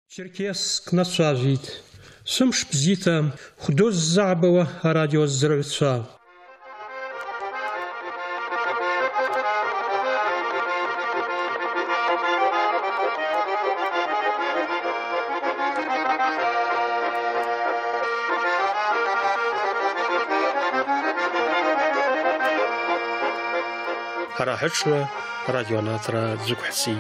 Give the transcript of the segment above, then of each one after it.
Черкесск насажит. Сумш бзита, худоз забава радио зрывца. Харахачва радионатра Дзукхси.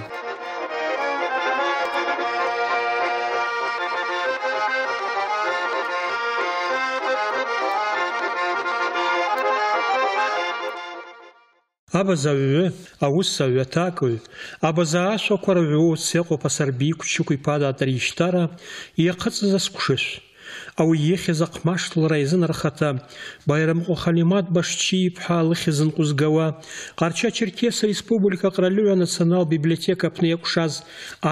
Абазаве, аусаве такой, абазаашо корвю секо пасарбику чукой пада триштара, и якац заскушиш. أو يخزق ماشل رئيزن رختا بايرم خاليمات باشتشي بحال خزن قزقوا قارشا تشركيس ريسبوبليكا قرالويا ناسيونال بيبليوتيكا بنيكوشاز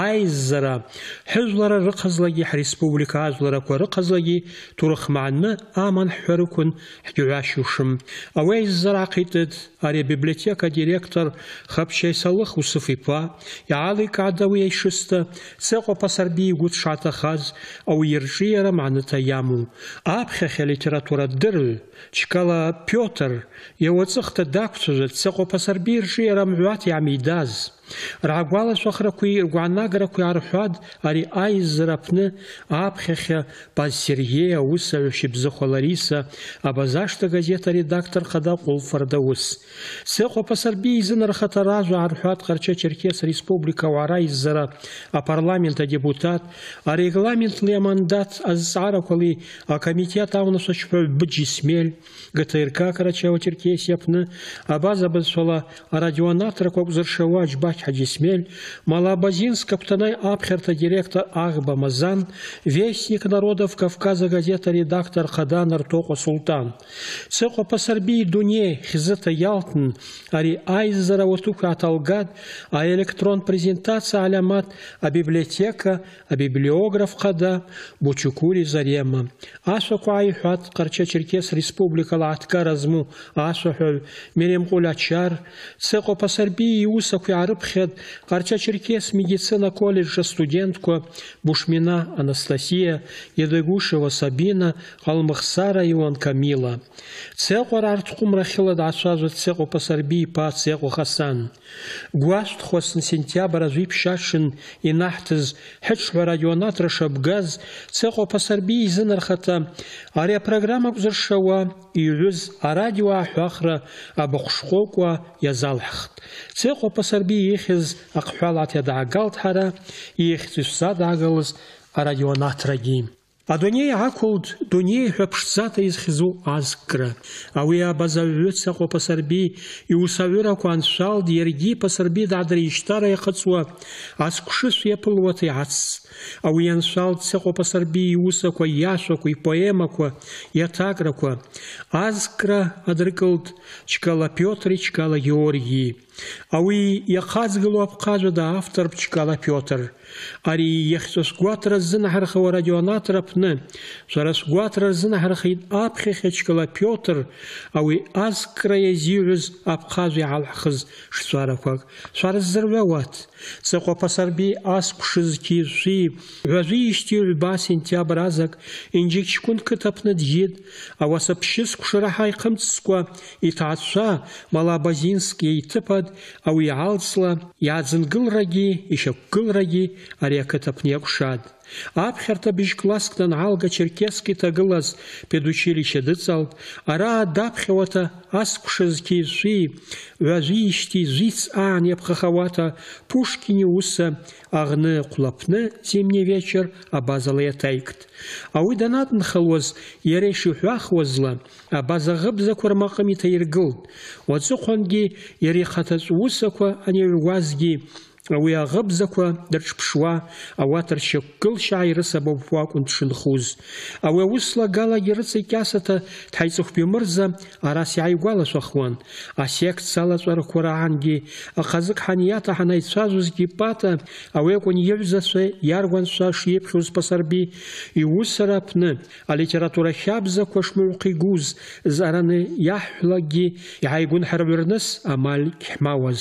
عايزرا حزلرا رقزلاجي حريسبوبليكا عزلرا كو رقزلاجي تورخ معنا آمان حواركن حجواشوشم أو عايزرا قيتد أري بيبليوتيكا ديريكتور خبشي صالح وصفيبا يعاليك عدوية يشستا سيقو باسربي يقود شعتا خاز أو يرجيرا معنا تيامو أبخخ ليتراتورا درل شكالا بيوتر يوصخت داكتوزت سيقو باسربي يرجيرا معواتي عميداز رعقوالا سوخركوي رقوعناقركوي عرحواد أري آيز رابن أبخخ باز سيريا وسا وشبزخو لاريسا أبازاشتا газета редактор خدا قول فردوس سيقو باسربي يزن رخطا رازو عرحواد قرچا چركيس ريسبوبليكا وعرا يزرا أبارلامنتا ديبوتات أريغلامنت ليماندات أزعارا كولي أكاميتيات أونسو شفاو بجي سميل ГТРК Карачаева Черкесия пны абаза бысола радионатора кокзыршева жбач хадисмель Малабазинск каптанай абхерта директор Ахба Мазан вестник народов Кавказа газета редактор Хадан Артоко Султан Цеко пасарби дуне хизета Ялтн ари айзара ватука аталгад а электрон презентация алямат а библиотека а библиограф Хада Бучукури Зарема Асоку айхат Карча Черкес Республика Латка разму Асохол Мерем Кулачар Цеко пасарби Иусаку Арабхед Карча Черкес медицина колледжа студентку Бушмина Анастасия Едыгушева Сабина Халмахсара Иван Камила Цеко Рартхум Рахила Дасазу Цеко пасарби Па Цеко Хасан Гуаст Хосн сентябрь развип Шашин и Нахтыз Хечва радионатра Шабгаз Цеко пасарби Изенархата Ария программа Гузаршава يجوز أراديو أحوخرة أبخشقوكوا يزالحت سيقو بسربي يخز أقحالات يدعقالت حرا يخز الساد عقلز أراديو ناتراجيم أدوني عقود دوني حبشزات يزخزو عزكرة أويا بزاويت سيقو بسربي يوساويرا كوان شال ديرجي بسربي دعدري يشتارا يقصوا عزكشس يبلوتي عز أو ينشال سيقو بسربي يوسا كو ياشا كو يبويما كو يتاقرا كو عزكرة أدركلت چكالا بيوتري چكالا يوريي أوي يقازقلو أبقاجو دا أفتر بچكالا بيوتر أري يخصوص قواتر الزن حرخة وراديونات ربنا سورس قواتر الزن حرخة أبخيخة چكالا بيوتر أوي عزكرة يزيوز أبقاجو عالحخز شسوارا كوك سورس زروات سيقو بسربي أسق شزكي زي وزي يشتي عبا سنتيابر عزك إنجيك شكون كتابنا دجيد أو سبشيسك شرحا يقمتسكوا يتعطشا مالابازينسك يتباد أو يعالصلا يعزنقل رجي يشكل رجي أريا كتابنا يقشاد أبخرتا بيش класстан алга черкесский тагылаз педучилище дыцал, ара дапхевата аскушезки жи, вязишти жиц непхахавата, пушкини уса, агны кулапны зимний вечер, абазалая тайкт. А уйданатн халоз ереши хуахвазла, абазагыбза курмаками таиргыл, вацухонги ерехатаз усаква, ани вазги, أويا غبزكوا درش بشوا أواتر شكل شاعر سبب واكن تشنخوز أويا وصلا قالا يرسي كاسة تحيثوخ بمرزة أراسي عيوالا سوخوان أسيكت سالة وركورا عنجي أخازك حنياتا حناي تسازوز جيباتا أويا كون يبزا ياروان سا شيبخوز بصربي يوسرا بنا الليتراتورا خابزكوا شموقي جوز زاراني يحلقي يعيقون حربرنس أمال كحماوز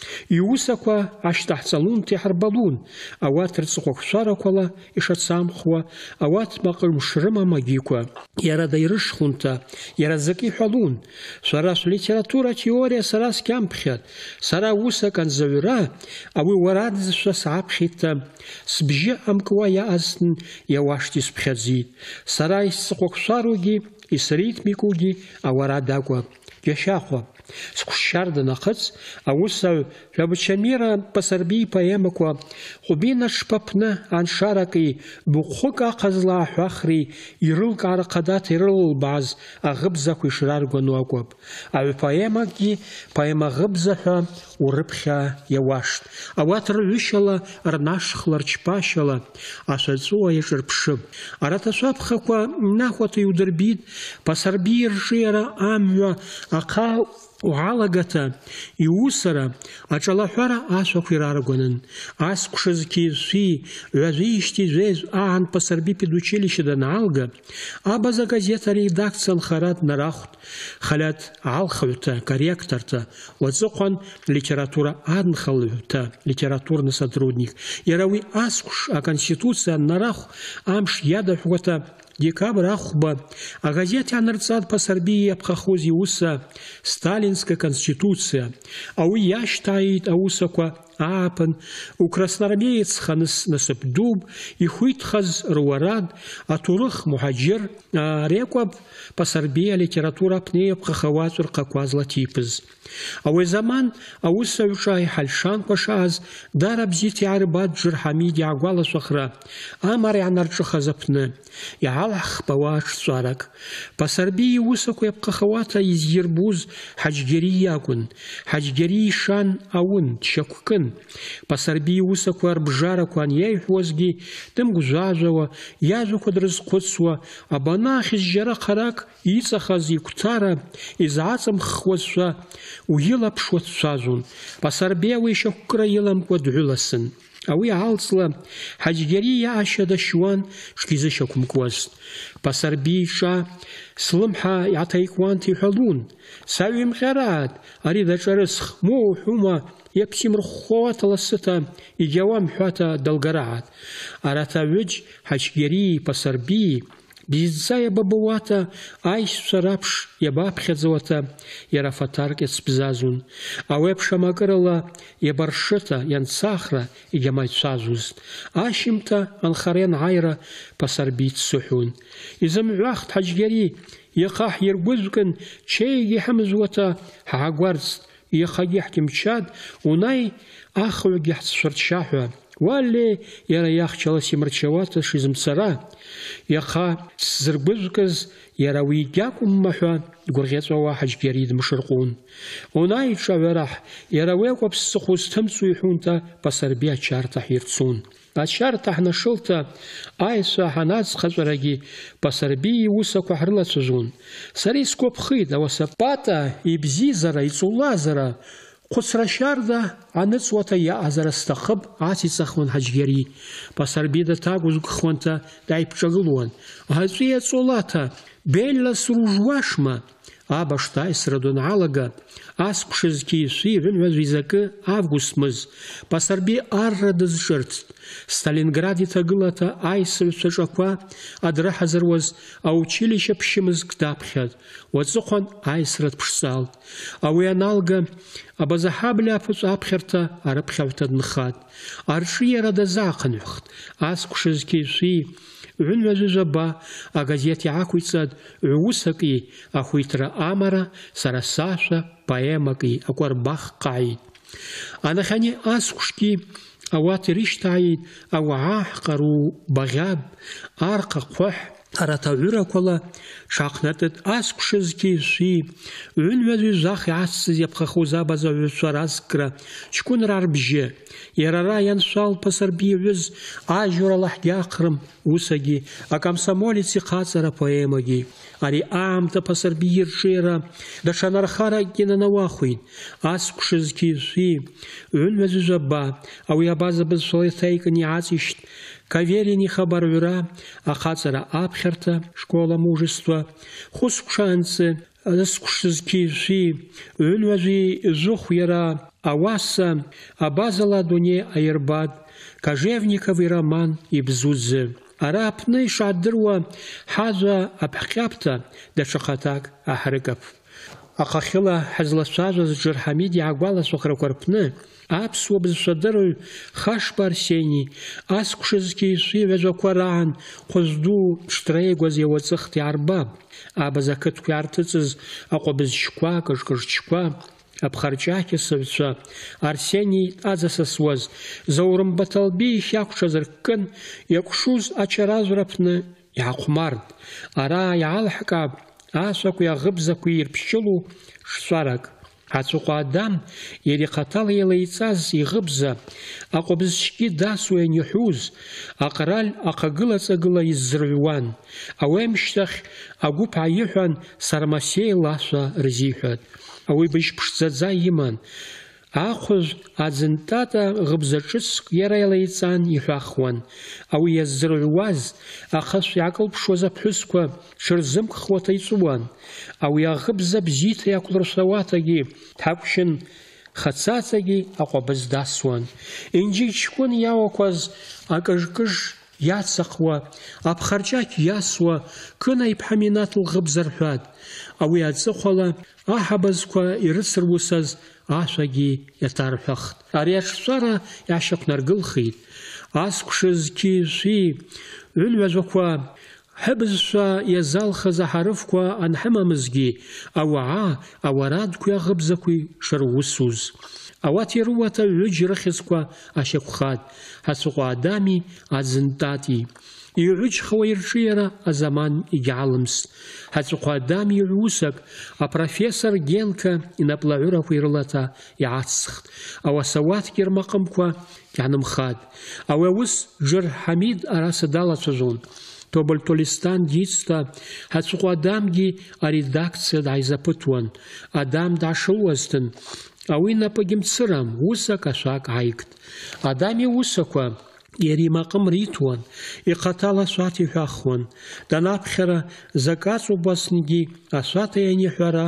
Иусақәа ашьҭаҳҵалун, иҳарбалун, ауат рҵыхәа шәарақәала ишацамхуа, ауат маҟырмш рымам агьиқәа, иара даирышхунта, иара зык иҳәалун. Шәара шәлитература теориа сара сгьамԥхьат, сара усак анзаҩра, ауи уарадзышәа сааԥхьита, сбжьы амкуа иаазтын иауашҭ исԥхьаӡит. Сара исҵыхәа-шәаругьы, исритмикугьы ауарад акәым. Џьашьахәа. Сҟәшьшьарда нахыҵ, аусаҩ Шәабычамира Пасарбии поемақәа ҟәбина ҽԥаԥны аншараки быӷәӷәык аҟазла аҳәахри ирылкаара хадата ирылылбааз аӷыбзақәа ишраргәану акәым. Аҩпоемакгьы поемаӷыбза ҳәа урыԥхьа иауашт. Ауат рҩышьала, рнашхла, рчпашьала ашәаҵәыуа иаҿырԥшып. Арҭ ашәаԥхақәа нахәата иудырбит Пасарбии рҿы иара амҩа аҟа уалагата иусара аҿалаҳәара ашәақәа ираргәанын. Аскәша зқьизшәи ҩажәижьҭеи жәеизә аан Пасарби педучилище данаалга, абаза газета редакциа нхара днарахәт, Халиаҭ алхаҩҭа, корректорта, уаҵыҟәан литература аднхалаҩҭа, литературный сотрудник. Иара уи аскәш аконституциа аннарахә амш иадаҳәуата декабр ахәба агазеҭ ианырҵат Пасарбии иаԥхахоз иуса Сталинская конституция. Ауи иашьҭааит аусақәа ааԥын, украсноармеец ханыс насыԥ дуп, ихәиҭхаз руарад, аҭоурых муҳаџьыр рекәаб Пасарбии алитература аԥны иаԥхахауаҵәа рҟақәа злаҭиԥыз. Ауи заман аусаҩҿы аиҳалшанқәа шааз Дара бзиҭ иаарбат Џыр Ҳамид иаагәалашәахра амара иаанарҿыхаз аԥны иаалаҳхп ауаа ҿҵәарак. Пасарбии иусақәа иаԥхахауата изирбуз Ҳаџьгьери иакәын. Ҳаџьгьери ишан аун, дшьақәкын. Пасарбии иусақәа рбжарақәа аниеиҳәуазгьы дымгәжәажәауа, иажәақәа дрызхәыцуа, абанахьыз џьара харак иҵахаз игәҭара изааҵымххуазшәа уилаԥшуа дцәажәон. Пасарбии ауи ишьақәкра иламкәа дҩыласын. Ауи аалҵла Ҳаџьгьери иаашьа дашьуан шкизышьақәымкуаз. Пасарбии иҿа слымҳа иааҭаикуанҭа иҳәалун. Саҩимҟьарааит, ари даҿарысх, моу уҳәума, иаԥсимрыхәхәауата ласыта, егьауам ҳәата далгарааит. Арҭ аҩыџь Ҳаџьгьерии Пасарбии бзиаӡа иабабауата аишьцәа раԥш иабаԥхьаӡауата иара фатарк иацбзазун. Ауи еиԥш амакырала иабаршыта, ианцахра егьамаицәажәозт. Ашьымҭа анхара ианааира Пасарбии дсыҳәон. Изымҩахт Ҳаџьгьери, иаха ҳиргәыжәкын ҽеигьы иҳамызуата ҳаагәарҵт, иахагьы ҳкьымчад, унай ахҩагьы ҳцәшәырчча ҳәа. Уале иара иахьчала симырчауата шизымцара, иаха сзыргәыжәкыз иара уи егьакәымма ҳәа дгәырӷьаҵәауа Ҳаџьгьери дмшырҟәун. Унай иҿаҩараҳ, иара уи акәым ԥсыхәа зҭымҵуа иҳәунта Пасарбии ачарҭа ҳирцун. Ачарҭа ҳнашылта аишәа ҳанаӡхаҵәарагьы Пасарбии иусақәа ҳрылацәажәон. Сара исгәаԥхеит ауасапата ибзизара, иҵулазара, хәыцра шьарда аныҵуата иаҟазара сҭахып ациҵахуан Ҳаџьгьери. Пасарбии даҭагәызгхуанта дааиԥҿагылуан. Аҵәи аҵулата, бельла сружуашма? Абашҭа аисра даналага, аскәша зқьишәи ҩынҩажәа изакы август мыз, Пасарбии арра дазҿырҭт. Сталинград иҭагылата аисаҩцәа ҿақәа адрыҳазыруаз аучилишье ԥшьымызк даԥхьат. Уаҵыҟәан аисра дԥшӡалт. Ауи аналга абазаҳабли аԥыҵә аԥхьарҭа арыԥхьаҩҭа днхат. Арҿы иара дазааҟанҩхт. Аскәша зқьишәи ҩынҩажәа жәаба агазеҭ иаақәиҵат ҩусаки ахәиҭра амара сара сашәа поемаки акәарбах ҟааит. Анахьани аскәшгьы ауат ирышьҭааит ауаа ҳҟару багьаб, арҟа ҟәҳ арҭ аҩырақәала ҽааҟнатәит аскәша зқьишәи ҩынҩажәи жәах иаацыз иаԥхахоз абазаҩцәа разкра ҷкәынра рбжьы. Иара ара ианшәал Пасарбии иҩыз ажәора лаҳгьаҟрым усагьы, акомсомолец ихаҵара поемагьы. Ари аамҭа Пасарбии рҿы иара даҽа нархаракгьы нанауахәеит. Аскәша зқьишәи ҩынҩажәи жәаба ауи абаза бызшәала иҭаикын иааҵишьт. Каверин ихабарҩра, ахаҵара аԥхьарҭа, школа мужества, хәыскәшаанӡа аскәша зқьишәи ҩынҩажәи жәыхә иара Ауаса абазала дунеи аирбад, Кажевников и Роман ибзузы. Ара апны ишадыруа ҳажәа аԥхьҟьаԥҭа даҽа хаҭак аҳрыгап. Ахахьыла ҳазлацәажәоз Џыр Ҳамид иаагәалашәахарақәа рҟны аԥсуа бызшәадырҩ Хашба Арсени ас қәшызқьишәи ҩажәақәа раан хәыз ду шҭреигәаз иауаҵыхт иаарбап. Абаза ақыҭқәа иаарҭыҵыз аҟәабызшьқәа, кыжкыжчқәа, аԥхарҷақьасыҩцәа Арсени аӡасасуаз Заурым Баҭалбеи ихьакәшаз ркын иакәшуз ачаразәра аԥны иаахәмарт. Ара иаалҳкаап ашәақәеи аӷыбзақәеи ирԥшьылу шәшәарак. Ацәаҟәа Адам иара ихаҭала еилеиҵаз иӷыбза аҟәабызшьгьы дасуа ианиҳәуз аҟарал ахагыла-ҵагыла иззырҩуан. Ауеимшьҭахь агәыԥ ааиҳәан Сармасеи лашәа рзиҳәат. Ауи быжь ԥшӡаӡа иман. Ахәыжә аӡынтата ӷыбза ҿыцк иара илеиҵан иҳәахуан. Ауи иаззырҩуаз ахышә иаакылԥшуаз аԥҳәысқәа ҽырзымгхуата иҵуан. Ауи аӷыбза бзиҭа иақәлыршәауаҭагьы ҭакәшьын хацаҵагьы аҟәабыз дасуан. Инџьык-ҷкәын иауақәаз акыжкыж иацаҟуа, аԥхарҷақь иасуа Кына-иԥҳа Минаҭ лӷыбза рҳәат. Ауи аҵыхәала аҳабазқәа ирыцырусаз ашәагьы иаҭарҳәахт. Ари аҿҿара иаашьақәнаргылхит. Ас қәшызқьишәи ҩынҩажәақәа ҳыбызшәа иазалхыз аҳарыфқәа анҳымамызгьы ауаа ауарадқәеи аӷыбзақәеи шырусуз. Ауат ирууаҭа ҩыџьа рыхьӡқәа ашьақәхат, Ҳацәаҟәа Адами аӡынтати. Иҩыџьхауа ирҿиара азаман егьаалымст. Ҳацәаҟәа Адами иҩусак апрофессор Генка инаплаҳәырақәа ирылата иаацхт. Ауаса ауаҭгьы рмаҟымкәа иаанымхат. Ауи аус Џыр Ҳамид араса далацәажәон. Тоболь Толистан дицта Ҳацәаҟәа Адамгьы аредакциа дааизаԥыҭуан. Адам даашылуазтын. Ауи напагьы мцырам, усак ашәак ааигт. Адам иусақәа иара имаҟым риҭуан, ихаҭала ашәаҭ иҳәахуан. Данаԥхьара закы аҵубаснгьы ашәаҭ ианиҳәара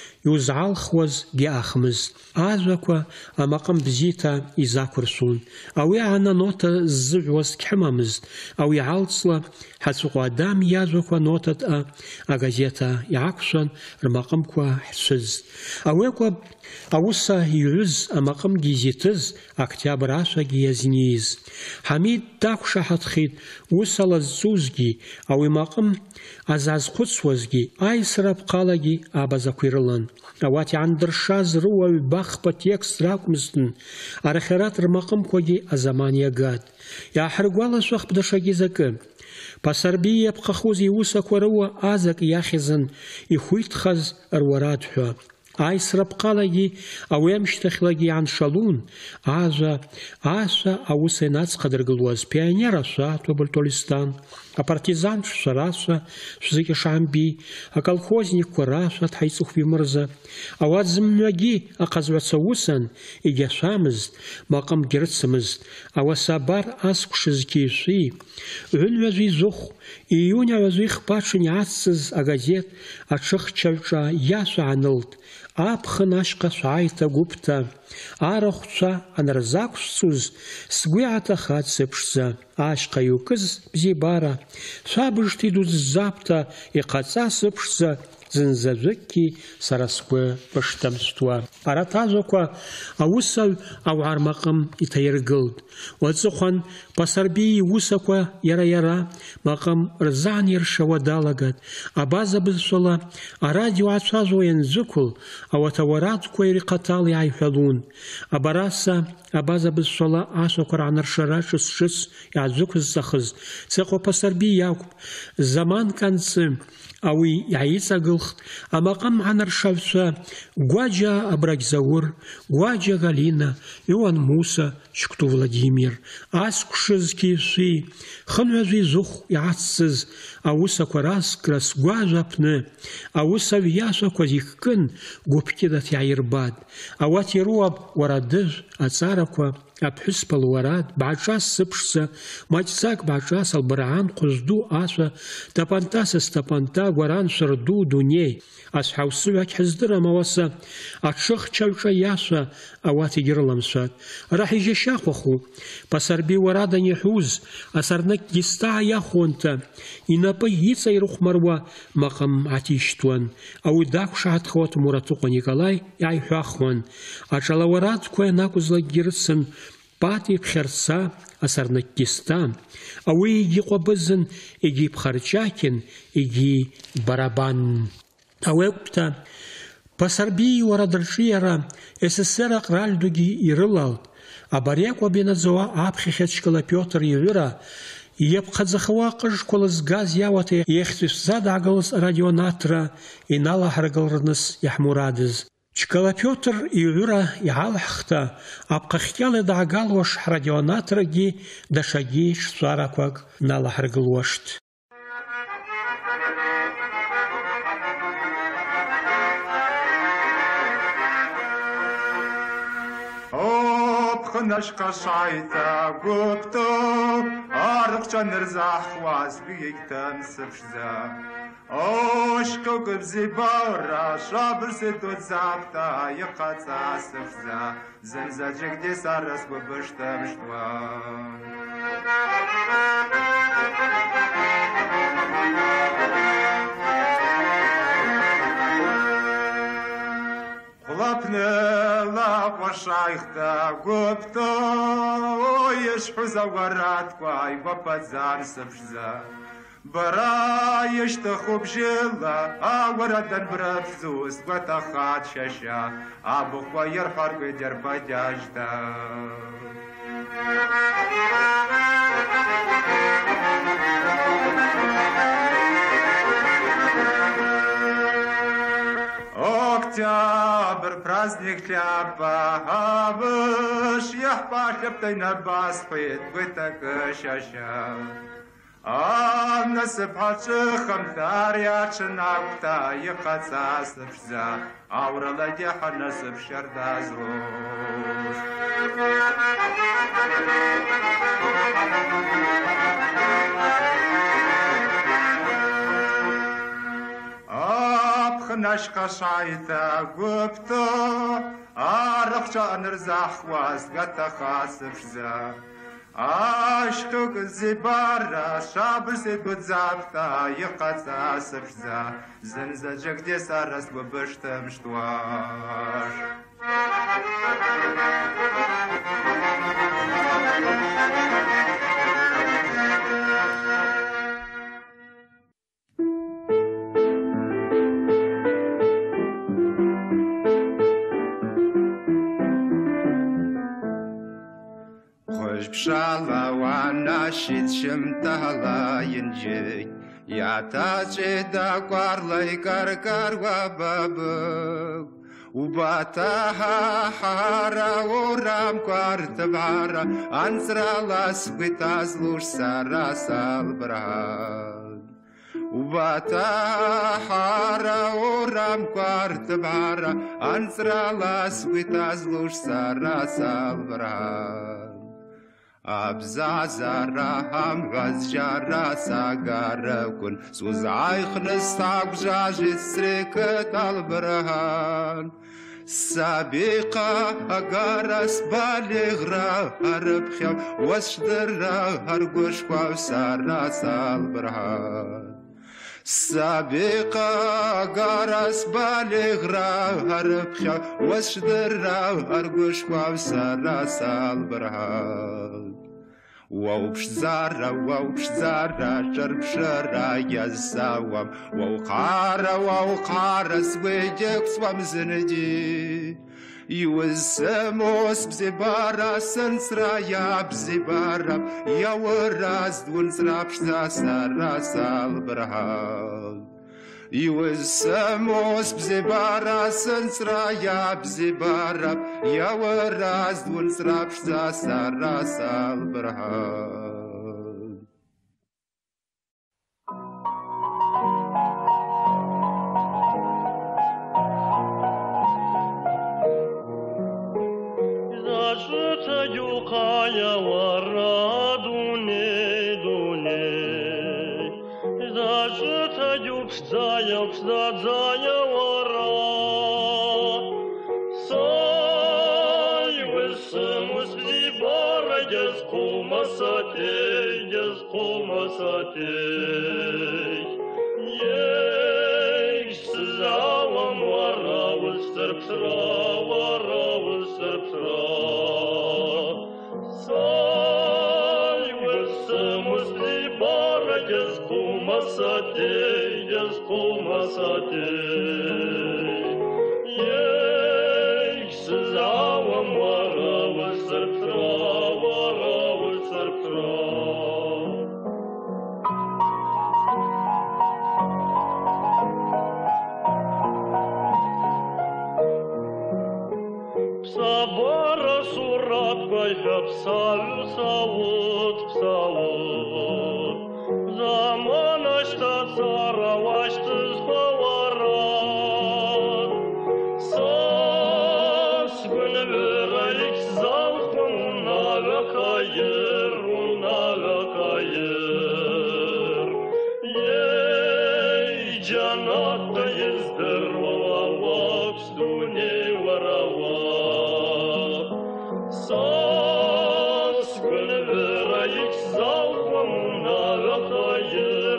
иузаалхуазгьы ахмызт. Ажәақәа амаҟым бзиҭа изақәыршәон. Ауи ананота ззыҳәуаз дгьҳымамызт. Ауи алҵла Ҳацәаҟәа Адам иажәақәа нотатҟа агазета иаақәшәан рмаҟымкәа ҳцәызт. Ауи акәым ауса иҩыз амаҟымгьы изиҭыз октиабр ашәагьы иазниз. Ҳамид дақәшаҳаҭхеит ус алазҵузгьы, ауи маҟым азаазхәыцуазгьы, аисра апҟалагьы абазақәа ирылан. Ауат иаандыршаз рыуа ҩбахԥа текст ракәмызтын, арахьарат рмаҟымкәагьы азаман иагат. Иааҳрыгәалашәахп даҽакгьы закы. Ԥасарбеи иаԥҟахуз иусақәа рыуа азак иахьызын ихәиҭхаз руарад ҳәа. Аисра апҟалагьы ауи амшьҭахьлагьы иааншалун. Ажәа ашәа ауса инацхадыргылуаз пионер ашәа Тоболь Толистан, апартизанцәа рашәа Шәзыҟьа Шамби, аколхозникқәа рашәа Ҭҳаиҵыхәби мырза. Ауат зымҩагьы аҟазҩаца усан егьашәамызт, маҟымгьы рыцымызт. Ауаса абар ас қәшызқьишәи ҩынҩажәи зыхә ииун аҩажәи хԥаҽын иацыз агазет аҽыхчаҩҿа иашәа аанылт. Аԥхын ашҟа шәааиҭа гәыԥҭа, арахәцәа анырзақәшәҵоз сгәы иааҭахат сыԥшӡа. Ашҟа иукыз бзиабара, шәабыжҭа идуӡӡаԥҭа, иҟаҵа сыԥшӡа, зынзажәыкгьы сара сгәы бышҭамсҭуа. Арҭ ажәақәа аусаҩ ауаа рмаҟым иҭаиргылт. Уаҵыхәан Ԥасарбеи иусақәа иара маҟым рзааниршауа далагат. Абаза бызшәала арадио ацәажәауа ианзықәыл, ауат ауарадқәа иара ихаҭала иааиҳәалун. Абараса абаза бызшәала ашәақәа раанаршара ҿыц-ҿыц иаазықәызҵахыз Ҵаҟәа Ԥасарбеи иакәп. Заманк анҵы ауи иааиҵагылхт амаҟым анаршаҩцәа Гәаџьа Абрагьзаур, Гәаџьа Галина, Иоан Муса, Шькту Владимир. Ас қәшызқьишәи хынҩажәи зыхә иаацыз аусақәа раскра сгәажә аԥны аусаҩ иашәақәа зихкын гәыԥкьыдат иааирбат. Ауат ируап уарадыжә, аҵарақәа, أبحس بالوراد بعجاس سبشسة ماجساك بعجاس البرعان قصدو آسا تبانتاس استبانتا وران سردو دوني أصحاو السويك حزدر موسى أتشخ تشوشا ياسا أواتي جرلمسا راح يجي شاخوخو بسربي ورادا يحوز أسرنك يستع ياخونتا إنابي يتسيرخ مروا مقام عتيشتوان أو داك شاهد خوات مراتوق نيكولاي يعيحواخوان أجالا وراد كوي ناكوزلا جيرسن باتي بخرسا أسرنك يستا أو يجي قبزن يجي بخرجاكن يجي برابان أوقتا بسربي ورادرشيرا СССР قرالدوغي يرلال أباريك وبينزوا أبخي شكلا بيوتر يورا يبقى زخواقش كولز غاز ياوتي يختف زاد عقلس راديوناترا إنالا هرقلرنس يحمورادز شكلا بيوتر يورا يعالحختا أبقى خيالي دعقالوش راديوناترا جي دشاجيش سواراكواك نالا هرقلوشت Nashka shaita gupto arqcha nirzakhwas bigtam sfza oshko kubzibara shabr sitot zapta yqatsa sfza zalzajik desaras bubshtam shtwa Шайхта гупто ешхуза варатква и бапазар сабжза бара ешта хубжила а варадан брабзус батахат шаша а бухва ярхар гедер бадяжда Октябрь, праздник хляба, абыш, яхпа хлебтай на баспает, вы так щаща. А насыпачы хамтаря чынапта, яхаца сыпшза, аурала деха насып шардазлуш. Nashka shaita gupto arqcha nirzakhwas gatakhasfza ashtuk zibara shabr sigut zapta yqatsa sfza zanza jagde saras bubshtam shtwash Bshala wana shit shimtala yinjik Yata cheda kwarlai karkar wababuk Ubata hara uram kwartabara Ansra las vitaz lush sara salbrad Ubata hara uram kwartabara Ansra las vitaz lush sara salbrad Abzazara ham gazjara sagarakun Suzayх nistag jajit srikat albrahan Sabiqa agaras baligra arbkham Washdara argushkwa sara salbrahan Sabiqa garas baligra arbkham Washdara argushkwa sara salbrahan Waush zara, charbshara yazawam Wauqara swejek swam zinadi Yuwazamos bzibara sansraya bzibara Yawaraz dwunsrapshta sara salbrahal Yuwazamos bzibara sansraya bzibara Yawaraz dwunsrapshta sara salbrahal Зажитаю пшдая вора. Сай высымус либара язкумасатей. Ей сзалам вара высырпшра. Сай высымус либара язкумасатей. Ей сзалам вара высырпшра. Псабара сураткой псавут. Заманашта царавашты сховара. Сас гүнверайк залхун навакайыр. Ей джанатта ездырвала вапстуне варава. Сас гүнверайк залхун навакайыр.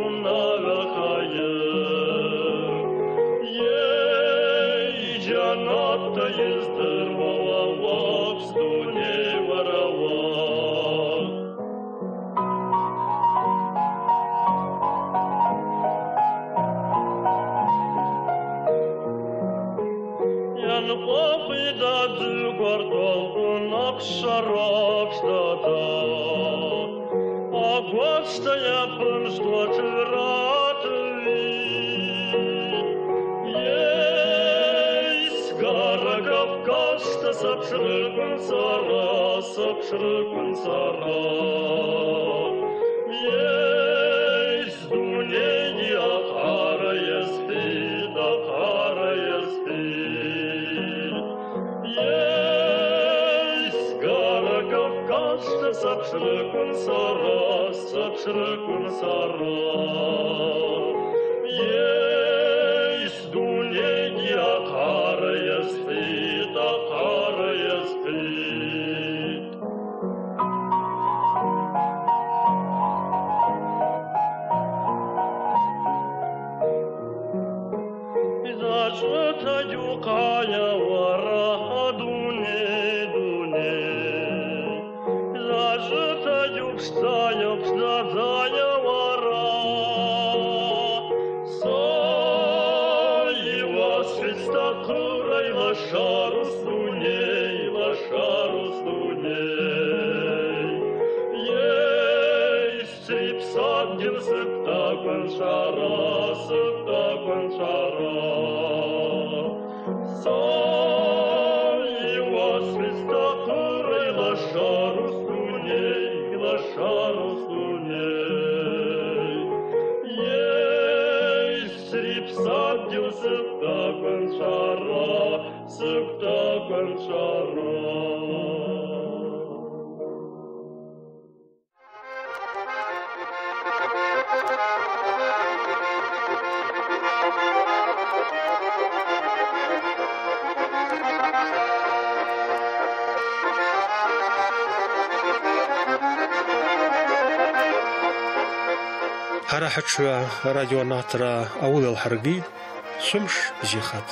Ей джанатта ездырвала вапстуне варава. Папыда дюгартолгун акшарапстада. Агватстая пынство тыратви. Ей сгара Кавказта сапшрыкун сара. Ей с дуней ахара еспид. Сапшрыкун сара. Ей с дуней ахара еспид. Зажитаю кая вара дуне. Зажитаю пшдая вара. Сай восхиста курай лошару стуней. Ей стрипсадгин сыптакун шара. Сай восхиста курай лошару стуней. Ей стрипсадгин сыптакун шара. Харахачва радио Натра Аул Алхарги Сумш Зихат.